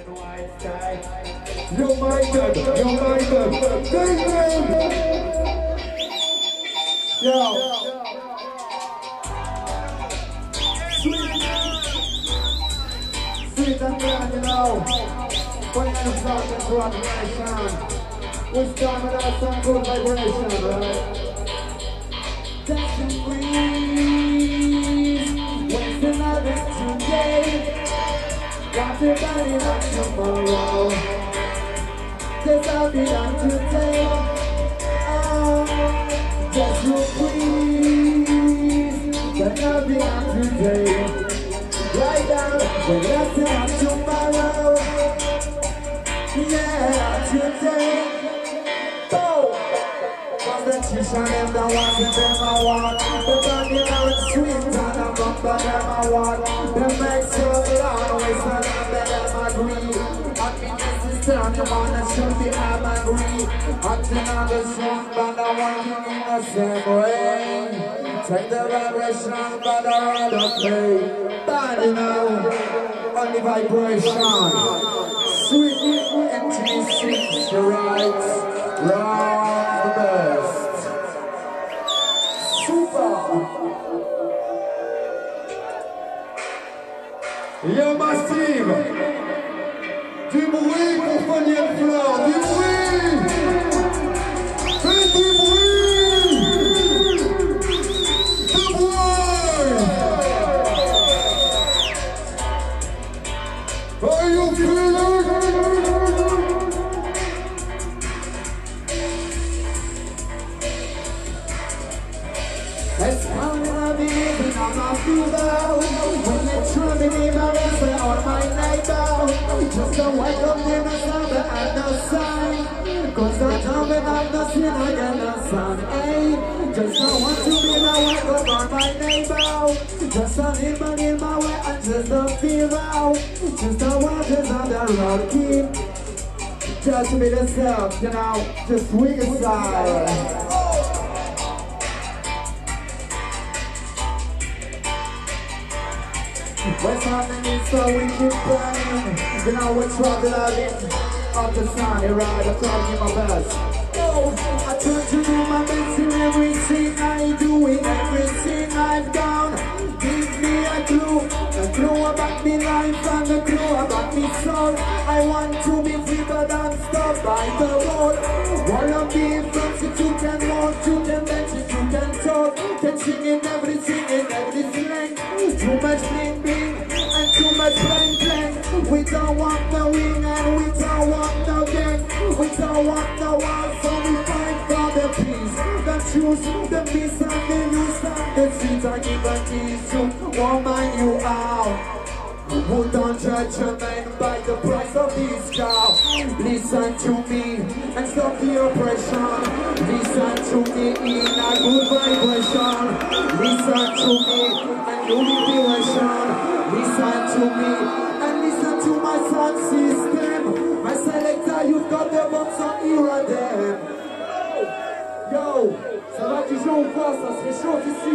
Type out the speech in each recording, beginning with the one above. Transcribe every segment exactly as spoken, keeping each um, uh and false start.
You're my dad, you're my dad. Yo. Sweet. Sweet and young, you know. When you're in the front, that's what we start with us some good vibration, right? Dancing breeze, wasting love is today. Got your body on tomorrow. Cause I'll be on today. Oh, just you please. But I'll be on today. Right now, we're nothing on tomorrow. Yeah, today. Oh, cause the teacher them the one that them I want. The body out sweet and the bumper them I want. Them make so long, we stand up and them agree. Happiness is down, you wanna shoot the I'm agree. Acting on the song, but I want you in the same way. Take the vibration, but I rather play. Body now, only vibration. Sweet, intimacy, right, round the best. Super. Yo, Massive. Du bruit pour PhoniAndFlore, du bruit. Fais du bruit. Du bruit. Are you feeling? It's coming up in on my fever. When you're drumming in my rest on my neighbor. Just a wake up in the sun and no sign. Cause I'm jumping up the sin again the sun. Hey, just I want to be the wake up on my neighbor. Just a living in my way and just a fever. Just the waters on the road keep. Just be yourself, you know, just swing aside. What's happening so we keep burning. You know we're traveling up the sunny ride, I'm trying my best. Oh, I try to do my best in everything I do, in everything I've done. Give me a clue, a clue about me life and a clue about me soul. I want to be free but I'm stopped by the road. Wanna be friends if you can walk, you can dance if you can talk. Can sing in everything, in everything. Too much bling bling and too much bling bling. We don't want no ring and we don't want no gang. We don't want no war, so we fight for the peace. The truth, the peace and the use and the streets. I give a keys to woman you are. Who don't judge a man by the price of his car. Listen to me and stop the oppression. Listen to me in a good vibration. Listen to me and you will be version. Listen to me and listen to my sound system. My selector, you've got the bombs on here and them. Yo, ça va toujours ou quoi? Ça serait chaud ici.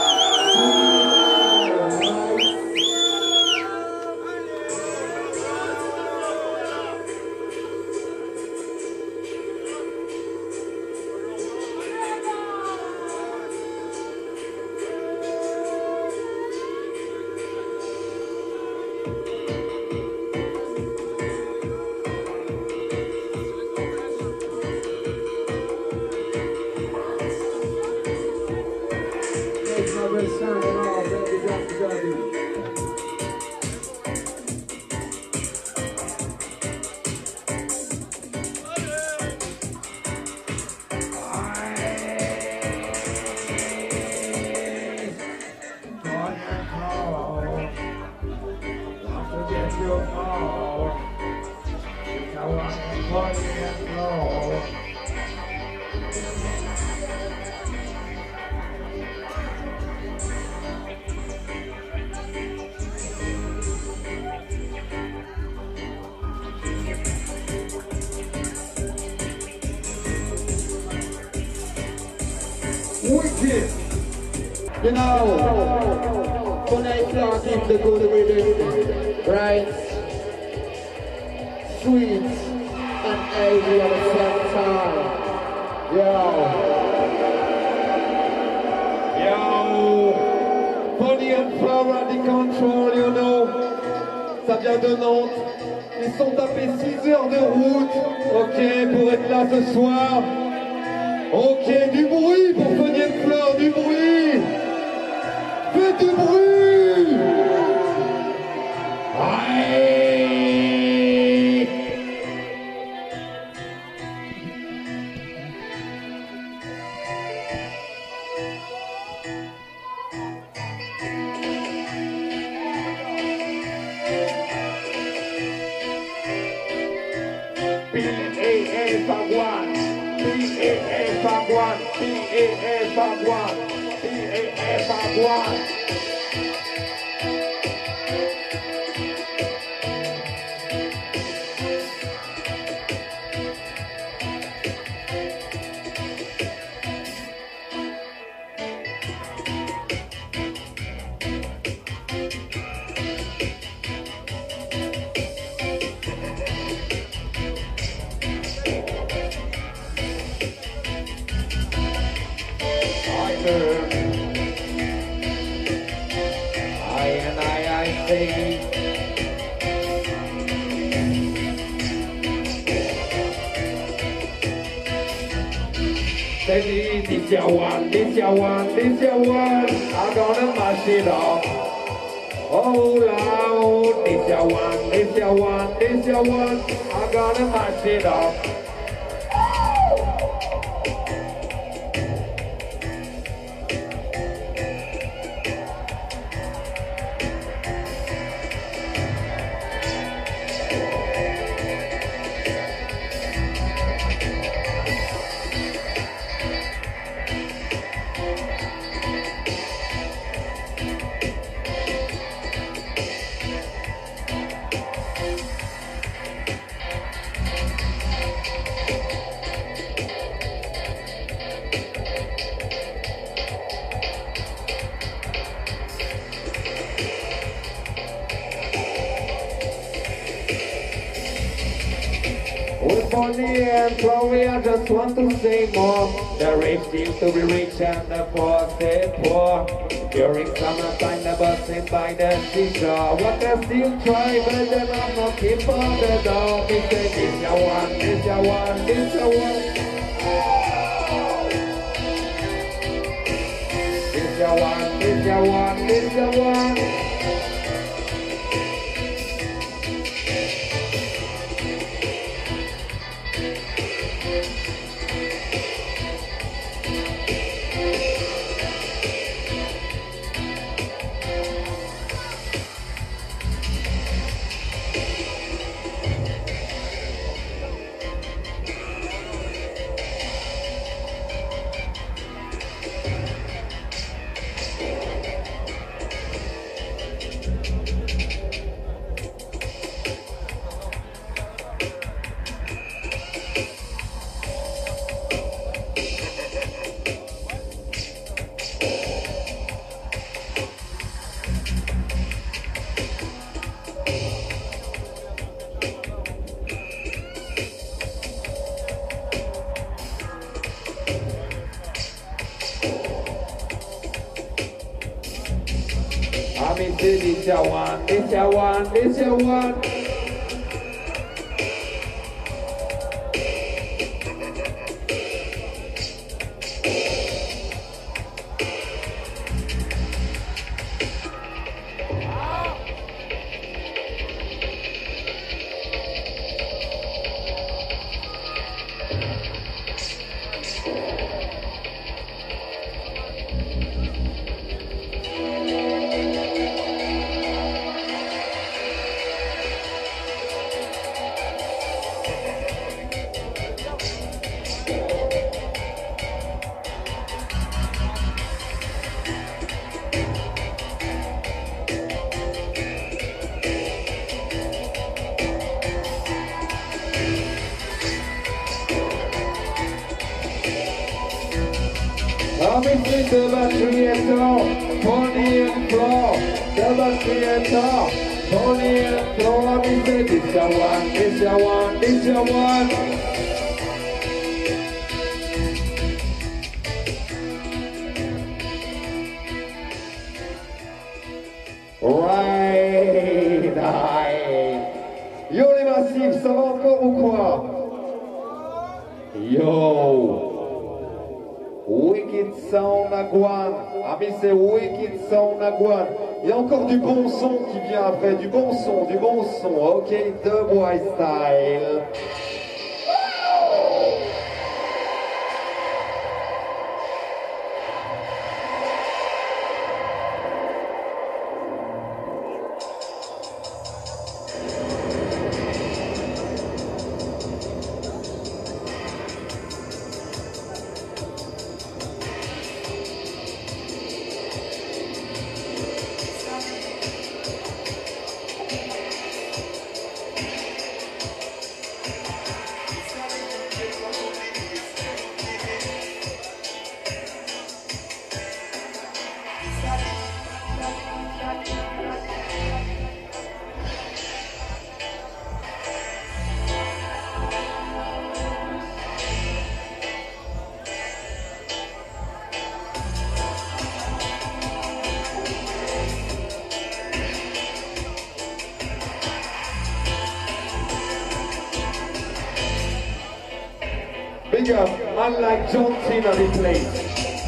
Wicked. You know, PhoniAndFlore keep the good with it, right? sweet and heavy at the same time. Yo. Yo. PhoniAndFlore at the control, you know. Ça vient de Nantes. Ils sont tapés six heures de route. Ok, pour être là ce soir. Ok, du bruit pour PhoniAndFlore, du bruit. Faites du bruit. Aïe. P A F one, P A F one, P A F one, P A F one. I and I, I say. Steady, this your one, this your one, this your one. I'm gonna mash it up. Oh loud, this your one, this your one, this your one. I'm gonna mash it up. With PhoniAndFlore, I just want to say more. The rich seem to be rich and the poor stay poor. During summertime, the bus sitting by the seashore. What I still try, but then I'm not keep on the door. Me say, this ya one, this ya one, this ya one. This ya one, this ya one, this ya one. I'm into this ya one, this ya one, this ya one. Obviously the battery at all, PhoniAndFlore, the battery at all. PhoniAndFlore, me say this your one, this your one, this your one. Right, right. Yo les massifs, ça va encore ou quoi? Yo. Wicked Sound Agwan. Ah mais c'est Wicked Sound Agwan. Il y a encore du bon son qui vient après, du bon son, du bon son. Ok, The Boy Style. Big up, man like John Cena the place.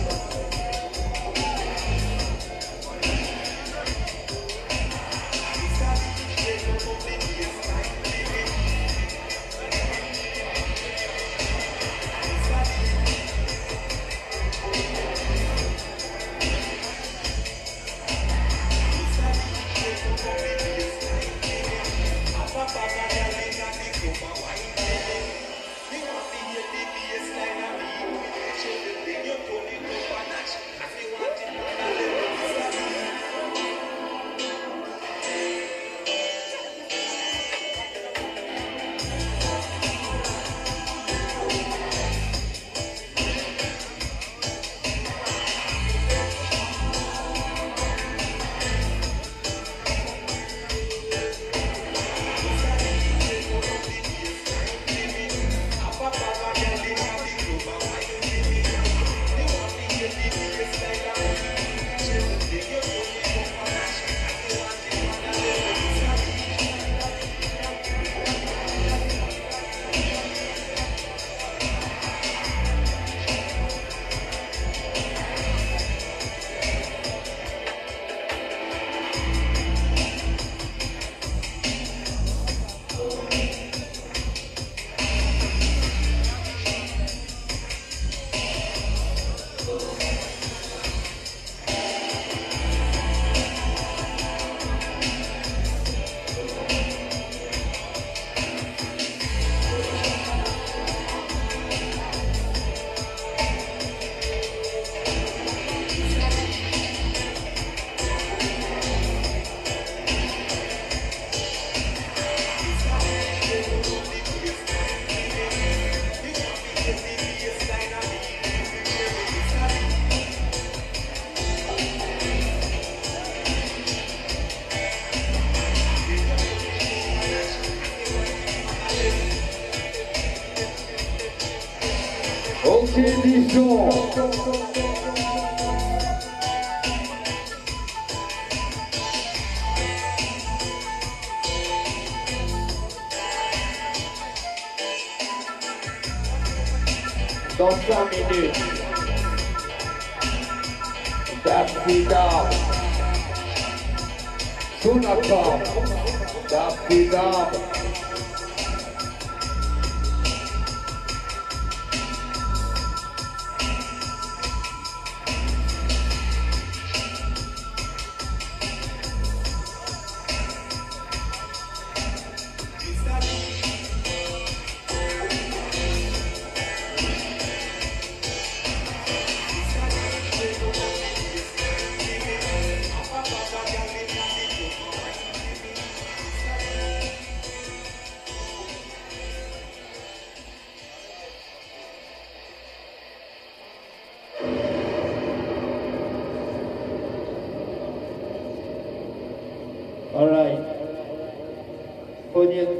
Ok, Dijon. Dans cinq minutes, Dapsida, Sunaka, Dapsida.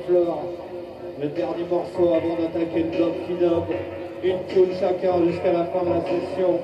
PhoniAndFlore. Le dernier morceau avant d'attaquer le bloc Hubb. Une tune chacun jusqu'à la fin de la session.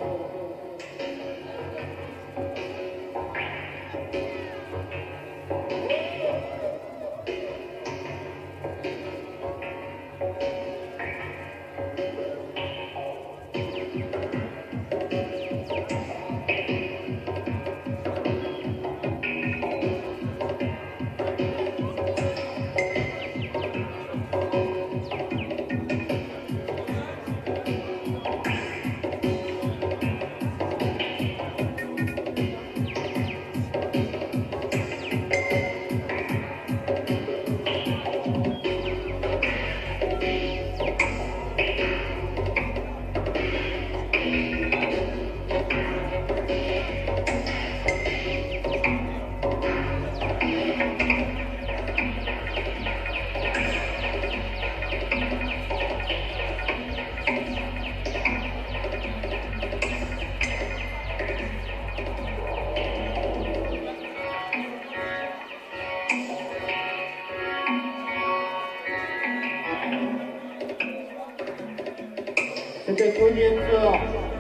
C'était PhoniAndFlore.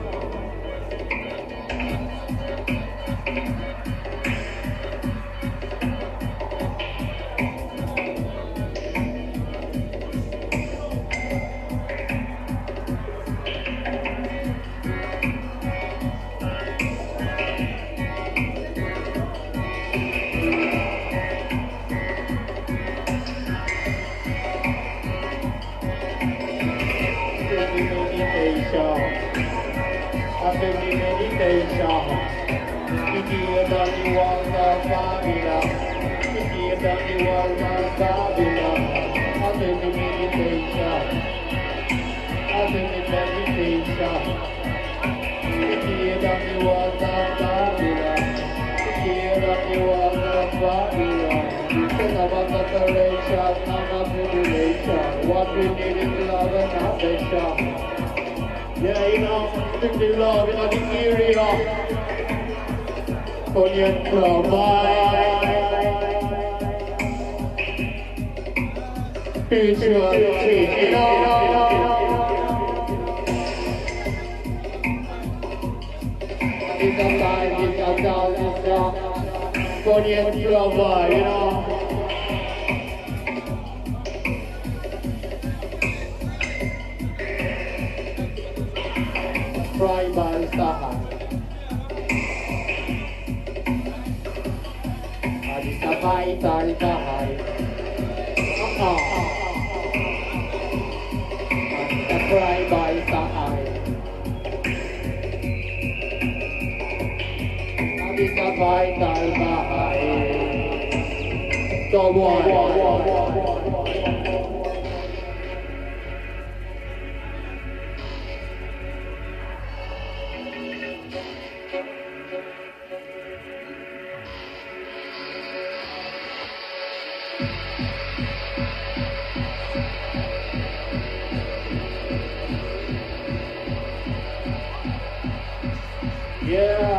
After the meditation, if you done the walls of Babylon, if you done the walls of Babylon, after the meditation, after the meditation, if you done the walls of Babylon, if you done the walls of Babylon, think about the separation, not the tribulation. What we need is love and affection. Yeah, you know, simply love in the area. PhoniAndFlore, bye. Spirituality, you know. It's a time, it's a down, it's a PhoniAndFlore, bye, you know. Tribal style. It's a vital style. Uh-uh. It's a tribal style. It's a vital style. So what? Yeah,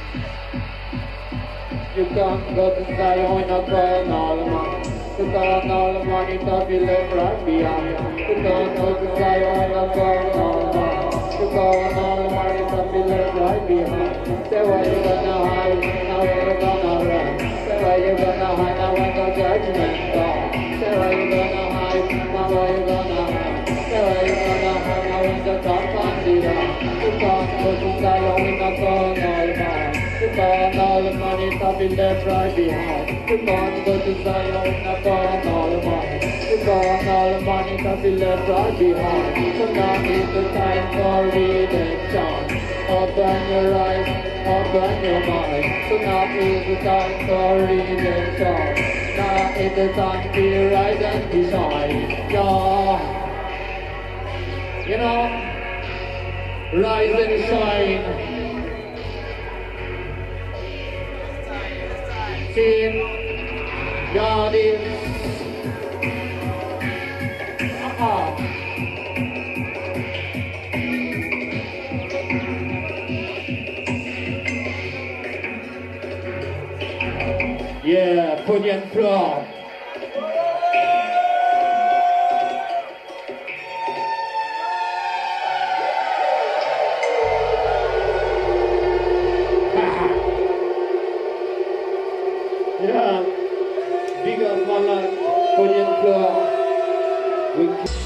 you can't go to Zion in a carnal man. You can't all the money to be left right behind. You can't go to Zion in a carnal man. You can't all the money to be left right behind. Say where you gonna hide, now where you gonna run. Say where you gonna hide, now when the judgment comes. Say where you gonna hide, now where you gonna run. Say where you gonna hide, now when the top comes down. You can't go to Zion in a carnal man. You can't all the money to be left right behind. You can't go to Zion in a carnal man. You can't all the money to be left right behind. So now is the time for redemption. Open your eyes, open your mind. So now is the time for redemption. Now is the time to rise and to shine. Yeah, you know, rise and shine. Team Yardiess. Uh-uh. Yeah, PhoniAndFlore. couleurs. Oui.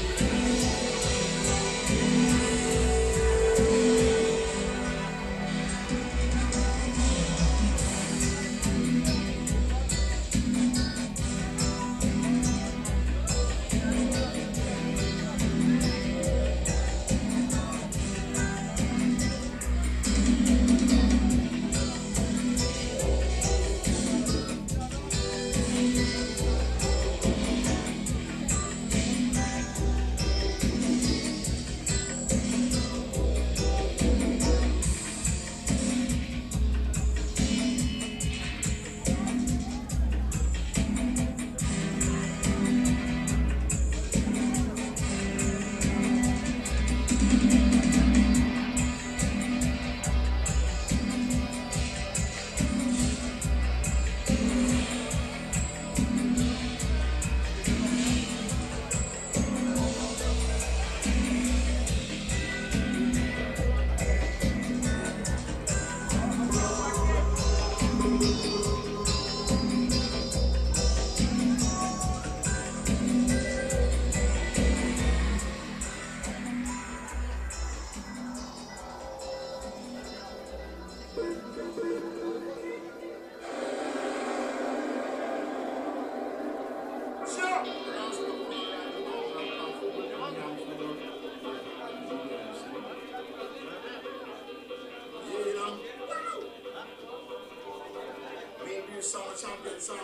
Champion sound.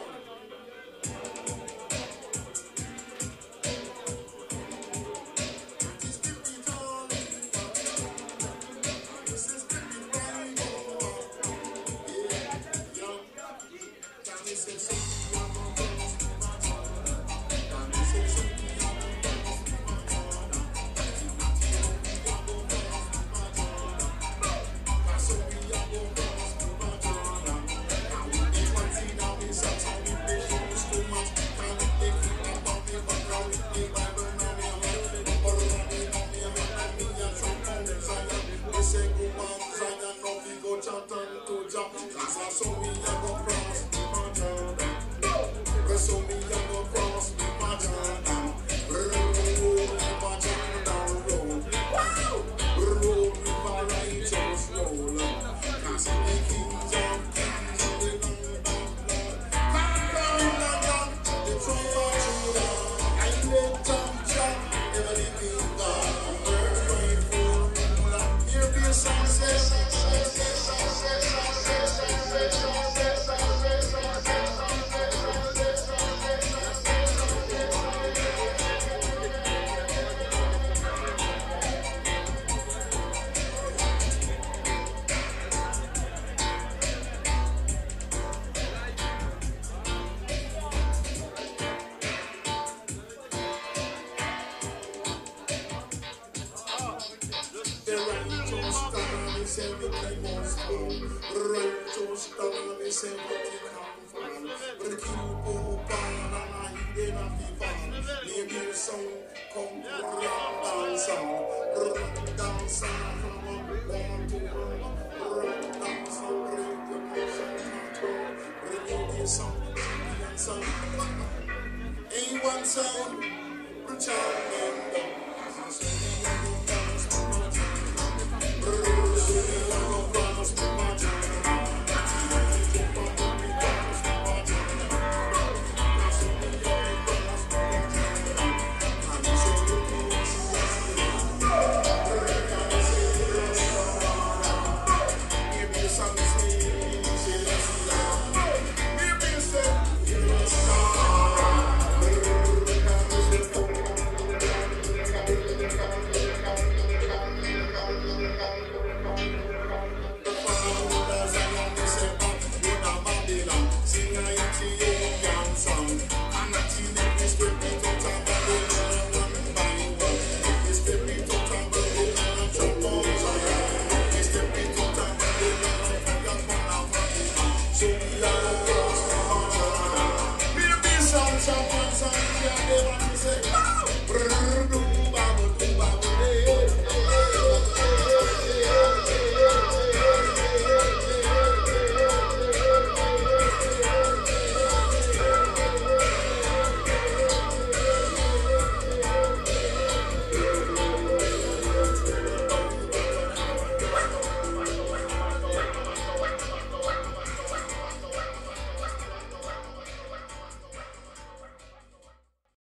Ain't one sound.